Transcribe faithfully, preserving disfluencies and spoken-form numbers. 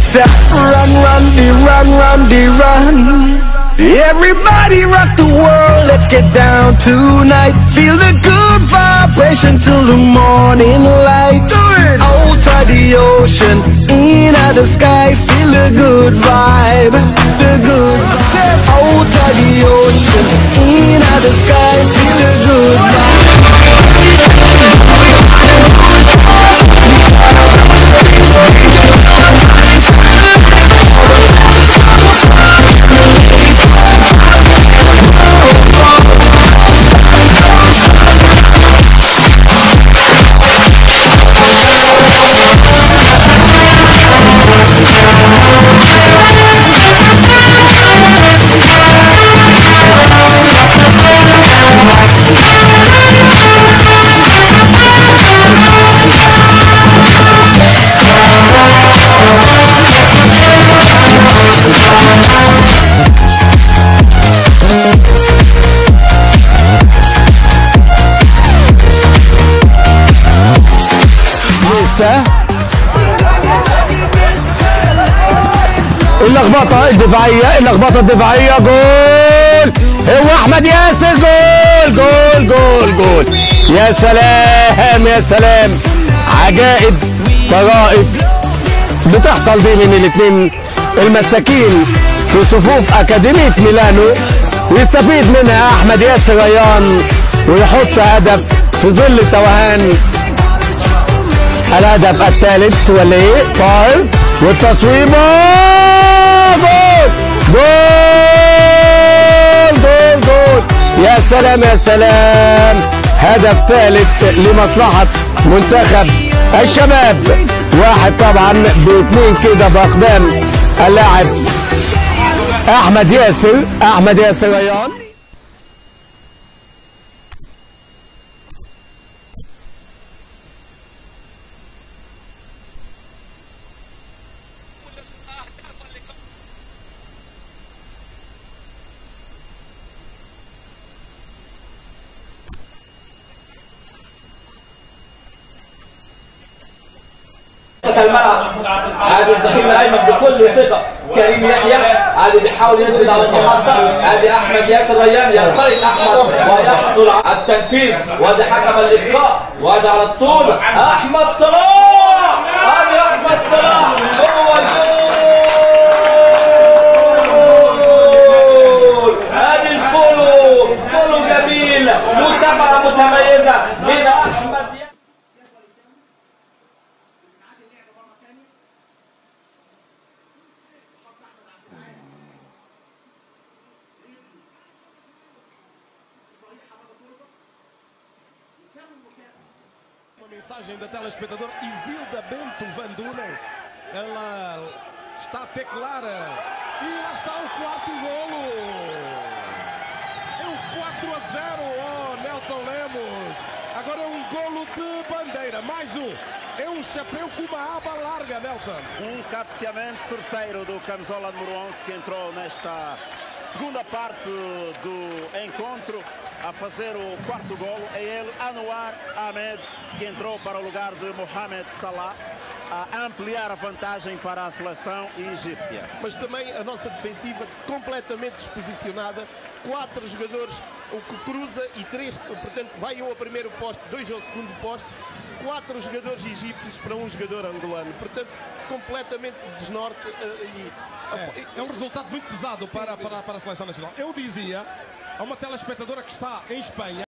It's a run, run, the run, run, the run. Everybody rock the world, let's get down tonight. Feel the good vibration till the morning light. Do it! Out of the ocean, in at the sky. Feel the good vibe, the good vibe. Out of the ocean, in at the sky. Feel the good vibe. اللخبطة الدفاعية اللخبطة الدفاعية جول. هو أحمد ياسر. جول جول جول جول. يا سلام يا سلام. عجائب طرائف بتحصل دي من الاثنين المساكين في صفوف أكاديمية ميلانو، ويستفيد منها أحمد ياسر ريان ويحط هدف في ظل توهان الهدف الثالث. ولا ايه؟ طاهر والتصويبه. جول جول جول جول. يا سلام يا سلام. هدف ثالث لمصلحة منتخب الشباب. واحد طبعا باثنين كده باقدام اللاعب احمد ياسر احمد ياسر ريان. الملعب ادي الظهير الايمن بكل ثقه كريم يحيى، ادي بيحاول ينزل على المحطه، ادي احمد ياسر ريان يخترق احمد ويحصل على التنفيذ، وادي حكم اللقاء، وادي على الطول احمد صلاح. ادي احمد صلاح هو الجول. ادي الفولو فولو جميل، متابعه متميزه من احمد. Uma mensagem da telespectador Isilda Bento Van Dunen. Ela está até clara. E lá está o quarto golo. É um quatro a zero. Oh, Nelson Lemos. Agora é um golo de bandeira. Mais um. É um chapéu com uma aba larga, Nelson. Um cabeceamento certeiro do camisola número onze que entrou nesta segunda parte do encontro a fazer o quarto golo. É ele, Anwar Ahmed, que entrou para o lugar de Mohamed Salah, a ampliar a vantagem para a seleção egípcia. Mas também a nossa defensiva completamente desposicionada. Quatro jogadores, o que cruza e três, portanto, vai um ao primeiro posto, dois ao segundo posto. Quatro jogadores egípcios para um jogador angolano. Portanto, completamente desnorte. Uh, e, é, é um resultado muito pesado para, para, para a seleção nacional. Eu dizia a uma telespectadora que está em Espanha.